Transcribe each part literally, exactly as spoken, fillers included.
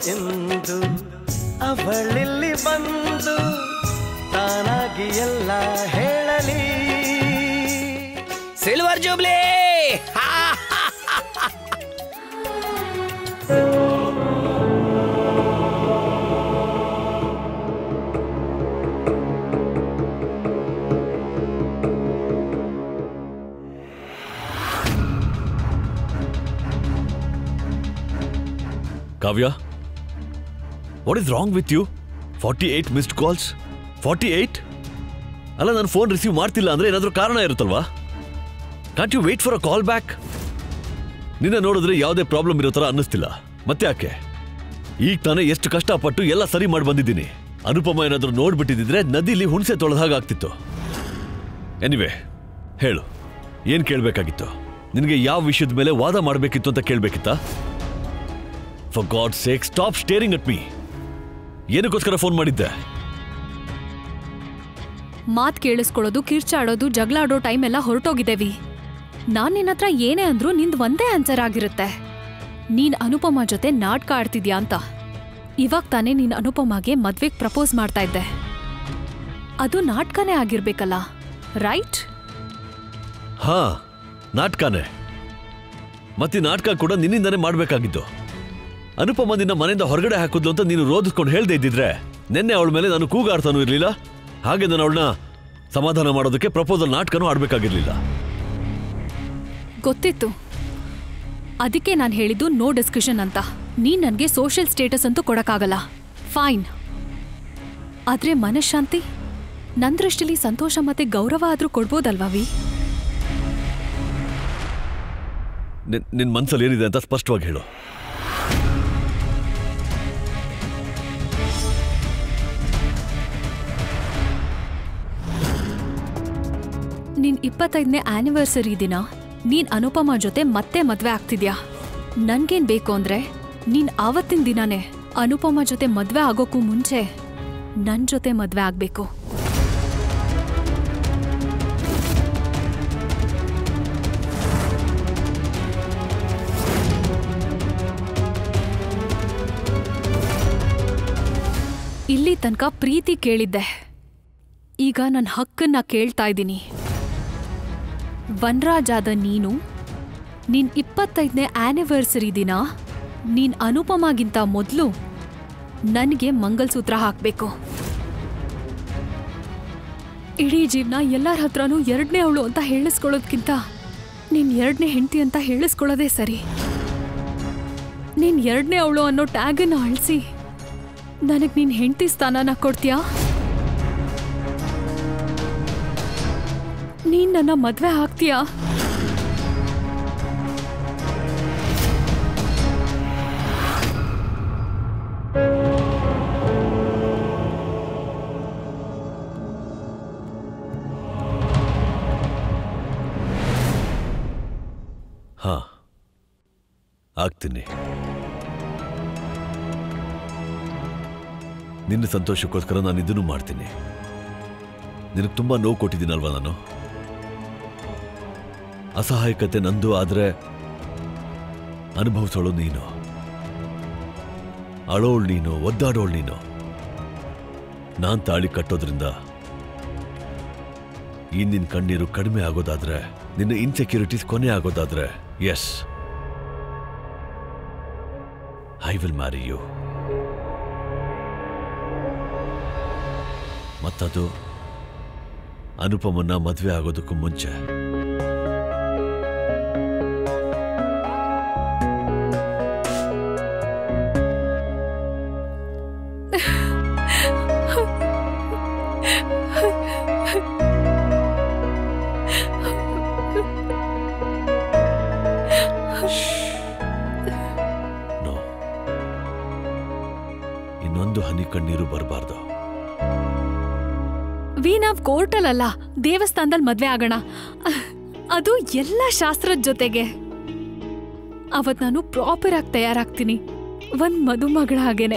ಎಂದು ಅವಳಿಲ್ಲಿ ಬಂದು ತಾನಾಗಿ ಎಲ್ಲ ಹೇಳಲಿ. Silver jubilee. Kavya, what is wrong with you? Forty eight missed calls. Forty eight ಅಲ್ಲ, ನಾನು ಫೋನ್ ರಿಸೀವ್ ಮಾಡ್ತಿಲ್ಲ ಅಂದ್ರೆ ಏನಾದರೂ ಕಾರಣ ಇರುತ್ತಲ್ವಾ? Can't you wait for a call back? ನಿನ್ನ ನೋಡಿದ್ರೆ ಯಾವುದೇ ಪ್ರಾಬ್ಲಮ್ ಇರೋ ಥರ ಅನ್ನಿಸ್ತಿಲ್ಲ. ಮತ್ತೆ ಯಾಕೆ? ಈಗ ತಾನೇ ಎಷ್ಟು ಕಷ್ಟಪಟ್ಟು ಎಲ್ಲ ಸರಿ ಮಾಡಿ ಬಂದಿದ್ದೀನಿ. ಅನುಪಮ ಏನಾದರೂ ನೋಡ್ಬಿಟ್ಟಿದ್ರೆ ನದಿಲಿ ಹುಣಸೆ ತೊಳೆದ ಹಾಗಾಗ್ತಿತ್ತು. ಎನಿವೆ, ಹೇಳು, ಏನು ಕೇಳಬೇಕಾಗಿತ್ತು? ನಿನಗೆ ಯಾವ ವಿಷಯದ ಮೇಲೆ ವಾದ ಮಾಡಬೇಕಿತ್ತು ಅಂತ ಕೇಳಬೇಕಿತ್ತಾ? For God sake, stop staring at me. ಏನಕ್ಕೋಸ್ಕರ ಫೋನ್ ಮಾಡಿದ್ದೆ? ಮಾತ್ ಕೇಳಿಸ್ಕೊಳ್ಳೋದು, ಕಿರ್ಚಾಡೋದು, ಜಗಳ ಆಡೋ ಟೈಮ್ ಎಲ್ಲ ಹೊರಟೋಗಿದ್ದೇವಿ. ನಾನ್ ನಿನ್ನ ಹತ್ರ ಏನೇ ಅಂದ್ರೂ ನಿಂದ್ ಒಂದೇ ಆನ್ಸರ್ ಆಗಿರುತ್ತೆ, ನೀನ್ ಅನುಪಮ ಜೊತೆ ನಾಟಕ ಆಡ್ತಿದ್ಯಾ ಅಂತ. ಇವಾಗ ತಾನೇ ನೀನ್ ಅನುಪಮಗೆ ಮದ್ವೆಗ್ ಪ್ರಪೋಸ್ ಮಾಡ್ತಾ ಇದ್ದೆ. ಅದು ನಾಟಕನೇ ಆಗಿರ್ಬೇಕಲ್ಲ, ರೈಟ್? ಹಾ, ನಾಟಕನೇ. ಮತ್ತೆ ನಾಟಕ ಕೂಡ ನಿನ್ನಿಂದಾನೇ ಮಾಡ್ಬೇಕಾಗಿದ್ದು. ಅನುಪಮ ನಿನ್ನ ಮನೆಯಿಂದ ಹೊರಗಡೆ ಹಾಕಿದ್ಲು ಅಂತ ನೀನು ರೋಧಿಸ್ಕೊಂಡು ಹೇಳ್ದೆ ಇದ್ದಿದ್ರೆ ನಿನ್ನೆ ಅವಳ ಮೇಲೆ ನಾನು ಕೂಗಾಡ್ತಾನೂ ಇರಲಿಲ್ಲ, ಹಾಗೆ ನಾನು ಅವಳನ್ನ ಸಮಾಧಾನ ಮಾಡೋದಕ್ಕೆ ಪ್ರಪೋಸಲ್ ನಾಟಕನೂ ಆಡ್ಬೇಕಾಗಿರ್ಲಿಲ್ಲ. ಗೊತ್ತಿತ್ತು, ಅದಕ್ಕೆ ನಾನು ಹೇಳಿದ್ದು ನೋ ಡಿಸ್ಕಷನ್ ಅಂತ. ನೀನ್ ನನಗೆ ಸೋಷಿಯಲ್ ಸ್ಟೇಟಸ್ ಅಂತೂ ಕೊಡಕ್ಕಾಗಲ್ಲ, ಫೈನ್. ಆದ್ರೆ ಮನಃಶಾಂತಿ, ನನ್ನ ದೃಷ್ಟಿಲಿ ಸಂತೋಷ ಮತ್ತೆ ಗೌರವ ಆದ್ರೂ ಕೊಡ್ಬೋದಲ್ವಾ ವಿ? ನಿನ್ನ ಮನಸ್ಸಲ್ಲಿ ಏನಿದೆ ಅಂತ ಸ್ಪಷ್ಟವಾಗಿ ಹೇಳು. ನಿನ್ ಇಪ್ಪತ್ತೈದನೇ ಆನಿವರ್ಸರಿ ದಿನ ನೀನ್ ಅನುಪಮ ಜೊತೆ ಮತ್ತೆ ಮದ್ವೆ ಆಗ್ತಿದ್ಯಾ. ನನ್ಗೇನ್ ಬೇಕು ಅಂದ್ರೆ ನೀನ್ ಆವತ್ತಿನ ದಿನಾನೇ ಅನುಪಮ ಜೊತೆ ಮದ್ವೆ ಆಗೋಕ್ಕೂ ಮುಂಚೆ ನನ್ ಜೊತೆ ಮದ್ವೆ ಆಗ್ಬೇಕು. ಇಲ್ಲಿ ತನಕ ಪ್ರೀತಿ ಕೇಳಿದ್ದೆ, ಈಗ ನನ್ನ ಹಕ್ಕನ್ನ ಕೇಳ್ತಾ ಇದ್ದೀನಿ. ವನರಾಜಾದ ನೀನು ನಿನ್ ಇಪ್ಪತ್ತೈದನೇ ಆನಿವರ್ಸರಿ ದಿನ ನೀನ್ ಅನುಪಮಗಿಂತ ಮೊದಲು ನನಗೆ ಮಂಗಲ್ಸೂತ್ರ ಹಾಕ್ಬೇಕು. ಇಡೀ ಜೀವನ ಎಲ್ಲರ ಹತ್ರನೂ ಎರಡನೇ ಅವಳು ಅಂತ ಹೇಳಿಸ್ಕೊಳ್ಳೋದ್ಕಿಂತ ನೀನ್ ಎರಡನೇ ಹೆಂಡತಿ ಅಂತ ಹೇಳಿಸ್ಕೊಳ್ಳೋದೇ ಸರಿ. ನೀನ್ ಎರಡನೇ ಅವಳು ಅನ್ನೋ ಟ್ಯಾಗನ್ನು ಅಳಿಸಿ ನನಗೆ ನೀನ್ ಹೆಂಡತಿ ಸ್ಥಾನನ ಕೊಡ್ತೀಯಾ? ನೀನ್ ನನ್ನ ಮದ್ವೆ ಆಗ್ತೀಯಾ? ಹಾ, ಆಗ್ತೀನಿ. ನಿನ್ನ ಸಂತೋಷಕ್ಕೋಸ್ಕರ ನಾನು ಇದನ್ನು ಮಾಡ್ತೀನಿ. ನಿನಗೆ ತುಂಬಾ ನೋವು ಕೊಟ್ಟಿದ್ದೀನಲ್ವಾ ನಾನು? ಅಸಹಾಯಕತೆ ನಂದು, ಆದರೆ ಅನುಭವಿಸೋಳು ನೀನು. ಅಳೋಳು ನೀನು, ಒದ್ದಾಡೋಳು ನೀನು. ನಾನ್ ತಾಳಿ ಕಟ್ಟೋದ್ರಿಂದ ಈ ನಿನ್ನ ಕಣ್ಣೀರು ಕಡಿಮೆ ಆಗೋದಾದ್ರೆ, ನಿನ್ನ ಇನ್ಸೆಕ್ಯೂರಿಟೀಸ್ ಕೊನೆ ಆಗೋದಾದ್ರೆ, yes, I will marry you. ಮತ್ತದು ಅನುಪಮನ್ನ ಮದುವೆ ಆಗೋದಕ್ಕೂ ಮುಂಚೆ. ಇನ್ನೊಂದು ಹನಿ ಕಣ್ಣೀರು ಬರಬಾರ್ದು. ವಿ ನಾವ್ ಕೋರ್ಟಲ್ಲ, ದೇವಸ್ಥಾನದಲ್ಲಿ ಮದ್ವೆ ಆಗೋಣ, ಅದು ಎಲ್ಲ ಶಾಸ್ತ್ರದ ಜೊತೆಗೆ. ಅವತ್ ನಾನು ಪ್ರಾಪರ್ ಆಗಿ ತಯಾರಾಗ್ತೀನಿ, ಒಂದ್ ಮದುಮಗಳ ಹಾಗೇನೆ.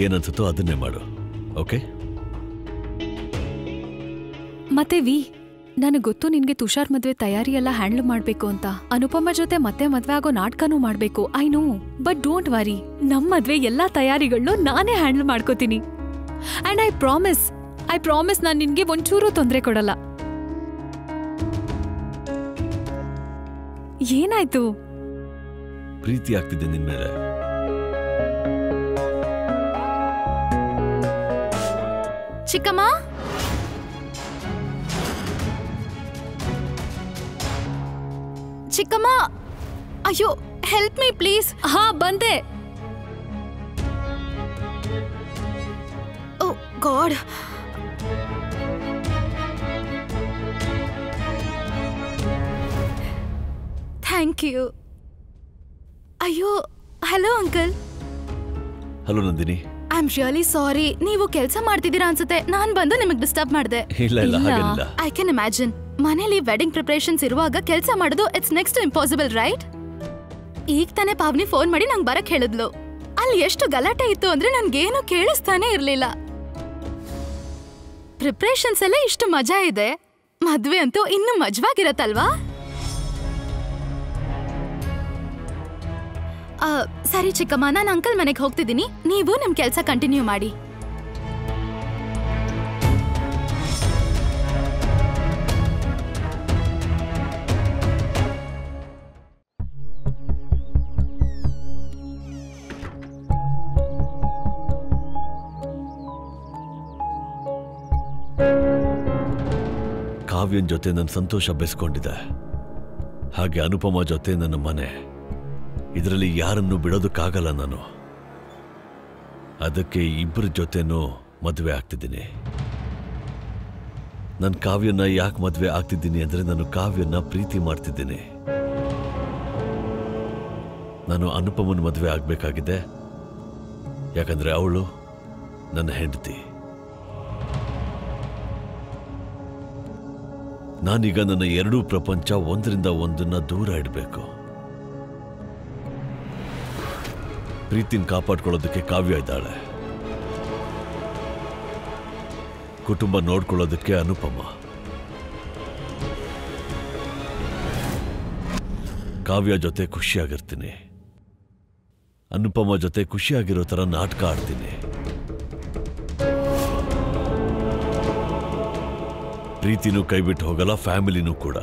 ನಿನಗೇನನ್ಸುತ್ತೋ ಅದನ್ನೇ ಮಾಡು, ಓಕೆ? ಮತ್ತೆ ವಿ, ನನಗೆ ಗೊತ್ತು ನಿನ್ಗೆ ತುಷಾರ್ ಮದ್ವೆ ತಯಾರಿ ಎಲ್ಲ ಹ್ಯಾಂಡಲ್ ಮಾಡ್ಬೇಕು ಅಂತ. ಅನುಪಮ ಜೊತೆ ಮತ್ತೆ ಮದ್ವೆ ಆಗೋ ನಾಟಕನೂ ಮಾಡ್ಬೇಕು. I know, but don't worry, ನಮ್ ಮದ್ವೆ ಎಲ್ಲಾ ತಯಾರಿಗಳನ್ನೂ ನಾನೇ ಹ್ಯಾಂಡಲ್ ಮಾಡ್ಕೋತೀನಿ. And I promise I promise ನಾನ್ ನಿನ್ಗೆ ಒಂಚೂರು ತೊಂದರೆ ಕೊಡಲ್ಲ. ಏನಾಯ್ತು? ಪ್ರೀತಿ ಆಗ್ತಿದೆ ನಿನ್ ಮೇಲೆ. ಚಿಕ್ಕಮ್ಮ, ಚಿಕ್ಕಮ್ಮ, ಅಯ್ಯೋ ಹೆಲ್ಪ್ ಮೀ ಪ್ಲೀಸ್. ಹಾ ಬಂದೆ. Oh God, thank you. ಅಯ್ಯೋ hello uncle. Hello Nandini. I am really sorry. ನೀವು ಕೆಲಸ ಮಾಡ್ತಿದ್ದೀರಾ ಅನ್ಸುತ್ತೆ, ನಾನ್ ಬಂದು ನಿಮಗೆ ಡಿಸ್ಟರ್ಬ್ ಮಾಡಿದೆ. ಇಲ್ಲ ಇಲ್ಲ ಹಾಗೇನಿಲ್ಲ. ಐ ಕ್ಯಾನ್ ಇಮ್ಯಾಜಿನ್, ಮನೇಲಿ ವೆಡ್ಡಿಂಗ್ ಪ್ರಿಪರೇಷನ್ಸ್ ಇರುವಾಗ ಕೆಲಸ ಮಾಡೋದು ಇಟ್ಸ್ ನೆಕ್ಸ್ಟ್ ಇಂಪಾಸಿಬಲ್, ರೈಟ್? ಈಗ ತಾನೇ ಪಾವ್ನಿ ಫೋನ್ ಮಾಡಿ ನಂಗೆ ಬರಕ್ ಹೇಳಿದ್ಲು. ಅಲ್ಲಿ ಎಷ್ಟು ಗಲಾಟೆ ಇತ್ತು ಅಂದ್ರೆ ನನ್ಗೇನು ಕೇಳಿಸ್ತಾನೆ ಇರ್ಲಿಲ್ಲ. ಪ್ರಿಪರೇಷನ್ಸ್ ಎಲ್ಲ ಇಷ್ಟು ಮಜಾ ಇದೆ, ಮದ್ವೆ ಅಂತೂ ಇನ್ನು ಮಜವಾಗಿರತ್ತಲ್ವಾ? ಸರಿ ಚಿಕ್ಕಮ್ಮ, ನಾನು ಅಂಕಲ್ ಮನೆಗೆ ಹೋಗ್ತಿದ್ದೀನಿ, ನೀವು ನಿಮ್ ಕೆಲಸ ಕಂಟಿನ್ಯೂ ಮಾಡಿ. ಕಾವ್ಯನ್ ಜೊತೆ ನನ್ನ ಸಂತೋಷ ಬೆಸ್ಕೊಂಡಿದೆ, ಹಾಗೆ ಅನುಪಮ ಜೊತೆ ನನ್ನ ಮನೆ. ಇದರಲ್ಲಿ ಯಾರನ್ನು ಬಿಡೋದಕ್ಕಾಗಲ್ಲ ನಾನು. ಅದಕ್ಕೆ ಇಬ್ಬರ ಜೊತೆನೂ ಮದುವೆ ಆಗ್ತಿದ್ದೀನಿ. ನನ್ನ ಕಾವ್ಯನ ಯಾಕೆ ಮದುವೆ ಆಗ್ತಿದ್ದೀನಿ ಅಂದರೆ ನಾನು ಕಾವ್ಯನ ಪ್ರೀತಿ ಮಾಡ್ತಿದ್ದೀನಿ. ನಾನು ಅನುಪಮನ ಮದುವೆ ಆಗಬೇಕಾಗಿದೆ, ಯಾಕಂದರೆ ಅವಳು ನನ್ನ ಹೆಂಡತಿ. ನಾನೀಗ ನನ್ನ ಎರಡೂ ಪ್ರಪಂಚ ಒಂದರಿಂದ ಒಂದನ್ನ ದೂರ ಇಡಬೇಕು. ಪ್ರೀತಿನ ಕಾಪಾಡ್ಕೊಳ್ಳೋದಕ್ಕೆ ಕಾವ್ಯ ಇದ್ದಾಳೆ, ಕುಟುಂಬ ನೋಡ್ಕೊಳ್ಳೋದಕ್ಕೆ ಅನುಪಮ. ಕಾವ್ಯ ಜೊತೆ ಖುಷಿಯಾಗಿರ್ತೀನಿ, ಅನುಪಮ ಜೊತೆ ಖುಷಿಯಾಗಿರೋ ಥರ ನಾಟಕ ಆಡ್ತೀನಿ. ಪ್ರೀತಿನೂ ಕೈ ಬಿಟ್ಟು ಹೋಗಲ್ಲ, ಫ್ಯಾಮಿಲಿನೂ ಕೂಡ.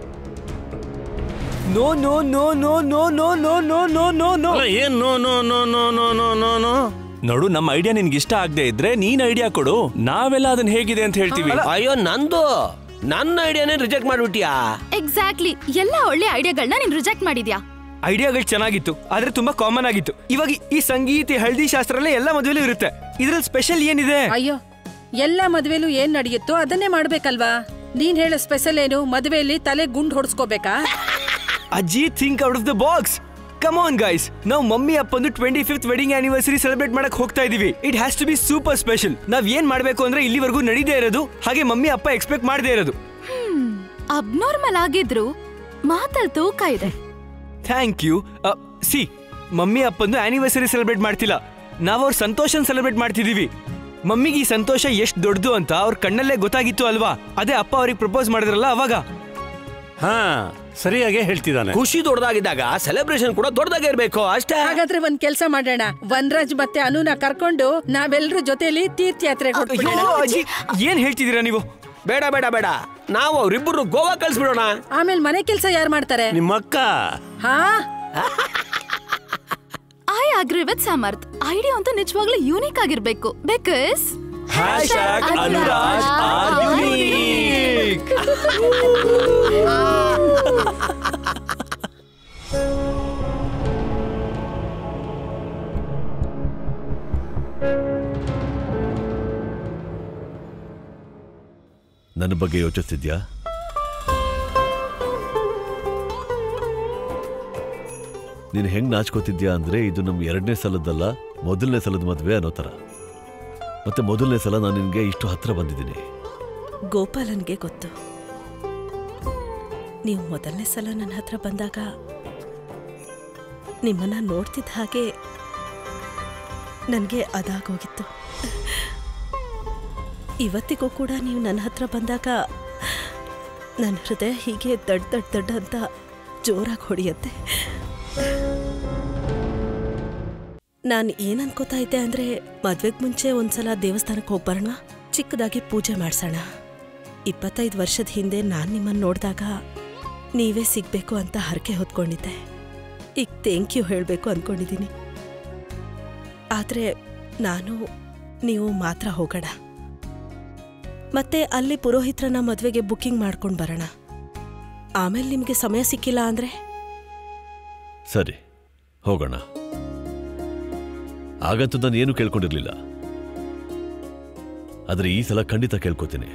No no no no no no no no no no no ಏನ್ no no no no no no no no ನೋಡು, ನಮ್ಮ ಐಡಿಯಾ ನಿನ್ಗೆ ಇಷ್ಟ ಆಗದೆ ಇದ್ರೆ ನೀನ್ ಐಡಿಯಾ ಕೊಡು, ನಾವೆಲ್ಲ ಅದನ್ನ ಹೇಗಿದೆ ಅಂತ ಹೇಳ್ತೀವಿ. ಅಯ್ಯೋ ನಂದು ನನ್ನ ಐಡಿಯಾನೇ ರಿಜೆಕ್ಟ್ ಮಾಡ್ಬಿಟ್ಟಿಯಾ? ಎಕ್ಸಾಕ್ಟ್ಲಿ, ಎಲ್ಲ ಒಳ್ಳೆ ಐಡಿಯಾಗಳನ್ನ ನೀನ್ ರಿಜೆಕ್ಟ್ ಮಾಡಿದ್ಯಾ. ಐಡಿಯಾಗಳು ಚೆನ್ನಾಗಿತ್ತು, ಆದ್ರೆ ತುಂಬಾ ಕಾಮನ್ ಆಗಿತ್ತು. ಇವಾಗ ಈ ಸಂಗೀತ ಹಳದಿ ಶಾಸ್ತ್ರ ಎಲ್ಲ ಎಲ್ಲ ಮದುವೆಲೂ ಇರುತ್ತೆ, ಇದ್ರಲ್ಲಿ ಸ್ಪೆಷಲ್ ಏನಿದೆ? ಅಯ್ಯೋ, ಎಲ್ಲ ಮದ್ವೆಲೂ ಏನ್ ನಡೆಯುತ್ತೋ ಅದನ್ನೇ ಮಾಡ್ಬೇಕಲ್ವಾ? ನೀನ್ ಹೇಳೋ ಸ್ಪೆಷಲ್ ಏನು? ಮದ್ವೆಯಲ್ಲಿ ತಲೆ ಗುಂಡ್ ಹೊಡ್ಸ್ಕೋಬೇಕಾ? ಅಜ್ಜಿ, think out of the box. Come on guys, ನಾವು ಮಮ್ಮಿ ಅಪ್ಪಂದು twenty fifth wedding anniversary celebrate ಮಾಡಕ್ ಹೋಗ್ತಾ ಇದೀವಿ. It has to be super special. ನಾವ್ ಏನ್ ಮಾಡ್ಬೇಕು ಅಂದ್ರೆ ಇಲ್ಲಿವರೆಗೂ ನಡೀದೇ ಇರೋದು, ಹಾಗೆ ಮಮ್ಮಿ ಅಪ್ಪ ಎಕ್ಸ್ಪೆಕ್ಟ್ ಮಾಡದೇ ಇರೋದು. ಅಬ್ನಾರ್ಮಲ್ ಆಗಿದ್ರು ಮಾತಲ್ ತೂಕ ಇದೆ. Thank you. ಸಿ, ಮಮ್ಮಿ ಅಪ್ಪಂದು ಆನಿವರ್ಸರಿ ಸೆಲೆಬ್ರೇಟ್ ಮಾಡ್ತಿಲ್ಲ, ನಾವ್ ಅವ್ರ ಸಂತೋಷನ್ ಸೆಲೆಬ್ರೇಟ್ ಮಾಡ್ತಿದೀವಿ. ಮಮ್ಮಿಗೆ ಈ ಸಂತೋಷ ಎಷ್ಟು ದೊಡ್ಡದು ಅಂತ ಅವ್ರ ಕಣ್ಣಲ್ಲೇ ಗೊತ್ತಾಗಿತ್ತು ಅಲ್ವಾ? ಅದೇ ಅಪ್ಪ ಅವ್ರಿಗೆ ಪ್ರಪೋಸ್ ಮಾಡಿದ್ರಲ್ಲ ಅವಾಗ. ಹಾ, ಸರಿಯಾಗಿ ಹೇಳ್ತಿದ್ದಾನೆ. ಖುಷಿ ದೊಡ್ಡದಾಗಿದ್ದಾಗ ಸೆಲೆಬ್ರೇಷನ್ ಕೂಡ ದೊಡ್ಡದಾಗಿ ಇರ್ಬೇಕು ಅಷ್ಟೇ. ಹಾಗಾದ್ರೆ ಒಂದ್ ಕೆಲ್ಸ ಮಾಡೋಣ, ವನರಾಜ್ ಮತ್ತೆ ಅನುನ ಕರ್ಕೊಂಡು ನಾವೆಲ್ಲರೂ ಜೊತೆಲಿ ತೀರ್ಥಯಾತ್ರೆಗೆ ಹೊರಟೋಣ. ಅಜ್ಜಿ, ಏನ್ ಹೇಳ್ತಿದ್ದೀರಾ ನೀವು? ಬೇಡ ಬೇಡ ಬೇಡ, ನಾವು ಅವ್ರಿಬ್ಬರು ಗೋವಾ ಕಳ್ಸ್ಬಿಡೋಣ. ಆಮೇಲೆ ಮನೆ ಕೆಲ್ಸ ಯಾರು ಮಾಡ್ತಾರೆ? ನಿಮ್ಮಕ್ಕ. ಹಾ, I agree with Samarth. Idea ಅಂತೂ ನಿಜವಾಗ್ಲೂ ಯೂನಿಕ್ ಆಗಿರ್ಬೇಕು. Because Anuraj are unique. ನನ್ನ ಬಗ್ಗೆ ಯೋಚಿಸ್ತಿದ್ಯಾ? ನೀನು ಹೆಂಗ್ ನಾಚ್ಕೋತಿದ್ಯಾ ಅಂದ್ರೆ ಇದು ನಮ್ಮ ಎರಡನೇ ಸಲದಲ್ಲ, ಮೊದಲನೇ ಸಲದ ಮದುವೆ ಅನ್ನೋ ಥರ. ಮತ್ತೆ ಮೊದಲನೇ ಸಲ ನಾನು ನಿನಗೆ ಇಷ್ಟು ಹತ್ರ ಬಂದಿದ್ದೀನಿ. ಗೋಪಾಲನ್ಗೆ ಗೊತ್ತು, ನೀವು ಮೊದಲನೇ ಸಲ ನನ್ನ ಹತ್ರ ಬಂದಾಗ ನಿಮ್ಮನ್ನ ನೋಡ್ತಿದ್ದ ಹಾಗೆ ನನಗೆ ಅದಾಗೋಗಿತ್ತು. ಇವತ್ತಿಗೂ ಕೂಡ ನೀವು ನನ್ನ ಹತ್ರ ಬಂದಾಗ ನನ್ನ ಹೃದಯ ಹೀಗೆ ದಡ್ ದಡ್ ದಡ್ ಅಂತ ಜೋರಾಗಿ ಹೊಡೆಯುತ್ತೆ. ನಾನು ಏನ್ ಅನ್ಕೋತಾ ಇದ್ದೆ ಅಂದ್ರೆ ಮದ್ವೆಗ್ ಮುಂಚೆ ಒಂದ್ಸಲ ದೇವಸ್ಥಾನಕ್ಕೆ ಹೋಗ್ಬರೋಣ, ಚಿಕ್ಕದಾಗಿ ಪೂಜೆ ಮಾಡ್ಸೋಣ. ಇಪ್ಪತ್ತೈದು ವರ್ಷದ ಹಿಂದೆ ನಾನು ನಿಮ್ಮನ್ನು ನೋಡಿದಾಗ ನೀವೇ ಸಿಗ್ಬೇಕು ಅಂತ ಹರಕೆ ಹೊತ್ಕೊಂಡಿದ್ದೆ. ಈಗ ಥ್ಯಾಂಕ್ ಯು ಹೇಳಬೇಕು ಅಂದ್ಕೊಂಡಿದ್ದೀನಿ. ಆದರೆ ನಾನು ನೀವು ಮಾತ್ರ ಹೋಗೋಣ, ಮತ್ತೆ ಅಲ್ಲಿ ಪುರೋಹಿತ್ರನ ಮದುವೆಗೆ ಬುಕ್ಕಿಂಗ್ ಮಾಡ್ಕೊಂಡು ಬರೋಣ. ಆಮೇಲೆ ನಿಮಗೆ ಸಮಯ ಸಿಕ್ಕಿಲ್ಲ ಅಂದರೆ ಸರಿ, ಹೋಗೋಣ. ಆಗಂತೂ ನಾನು ಏನು ಕೇಳ್ಕೊಂಡಿರ್ಲಿಲ್ಲ, ಆದರೆ ಈ ಸಲ ಖಂಡಿತ ಕೇಳ್ಕೊತೀನಿ.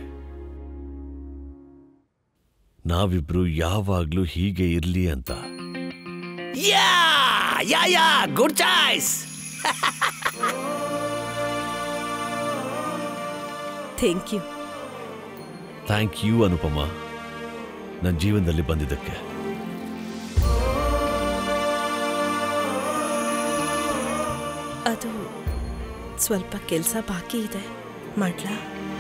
ನಾವಿಬ್ರು ಯಾವಾಗ್ಲೂ ಹೀಗೆ ಇರ್ಲಿ ಅಂತ. Yeah yeah yeah good choice. Thank you. Thank you Anupama, ನನ್ನ ಜೀವನದಲ್ಲಿ ಬಂದಿದ್ದಕ್ಕೆ. ಅದು ಸ್ವಲ್ಪ ಕೆಲಸ ಬಾಕಿ ಇದೆ, ಮಾಡ್ಲಾ?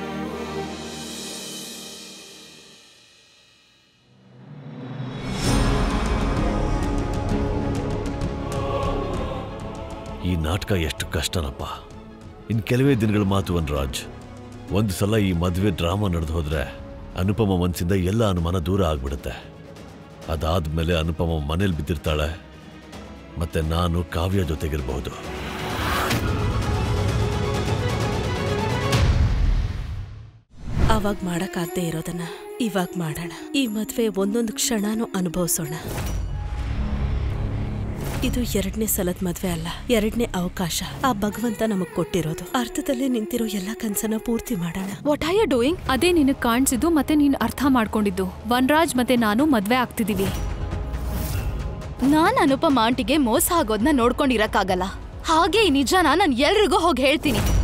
ಈ ನಾಟಕ ಎಷ್ಟು ಕಷ್ಟನಪ್ಪ. ಇನ್ನು ಕೆಲವೇ ದಿನಗಳ ಮಾತು ವನರಾಜ್. ಒಂದು ಸಲ ಈ ಮದುವೆ ಡ್ರಾಮಾ ನಡೆದು ಹೋದ್ರೆ ಅನುಪಮ ಮನಸ್ಸಿಂದ ಎಲ್ಲ ಅನುಮಾನ ದೂರ ಆಗ್ಬಿಡುತ್ತೆ. ಅದಾದ್ಮೇಲೆ ಅನುಪಮ ಮನೇಲಿ ಬಿದ್ದಿರ್ತಾಳೆ, ಮತ್ತೆ ನಾನು ಕಾವ್ಯ ಜೊತೆಗಿರಬಹುದು. ಆವಾಗ ಮಾಡಕ್ಕಾಗದೆ ಇರೋದನ್ನ ಇವಾಗ ಮಾಡೋಣ. ಈ ಮದ್ವೆ ಒಂದೊಂದು ಕ್ಷಣನೂ ಅನುಭವಿಸೋಣ. ಇದು ಎರಡನೇ ಸಲದ ಮದ್ವೆ ಅಲ್ಲ, ಎರಡನೇ ಅವಕಾಶ ಆ ಭಗವಂತ ನಮಗ್ ಕೊಟ್ಟಿರೋದು. ಅರ್ಥದಲ್ಲೇ ನಿಂತಿರೋ ಎಲ್ಲ ಕನ್ಸನ್ನ ಪೂರ್ತಿ ಮಾಡೋಣ. What are you doing? ಅದೇ ನಿನಗ್ ಕಾಣಿಸಿದ್ದು ಮತ್ತೆ ನೀನ್ ಅರ್ಥ ಮಾಡ್ಕೊಂಡಿದ್ದು. ವನರಾಜ್ ಮತ್ತೆ ನಾನು ಮದ್ವೆ ಆಗ್ತಿದೀವಿ. ನಾನ್ ಅನುಪಮ ಆಂಟಿಗೆ ಮೋಸ ಆಗೋದ್ನ ನೋಡ್ಕೊಂಡಿರಕ್ಕಾಗಲ್ಲ. ಹಾಗೆ ಈ ನಿಜಾನ ನಾನು ಎಲ್ರಿಗೂ ಹೋಗಿ ಹೇಳ್ತೀನಿ.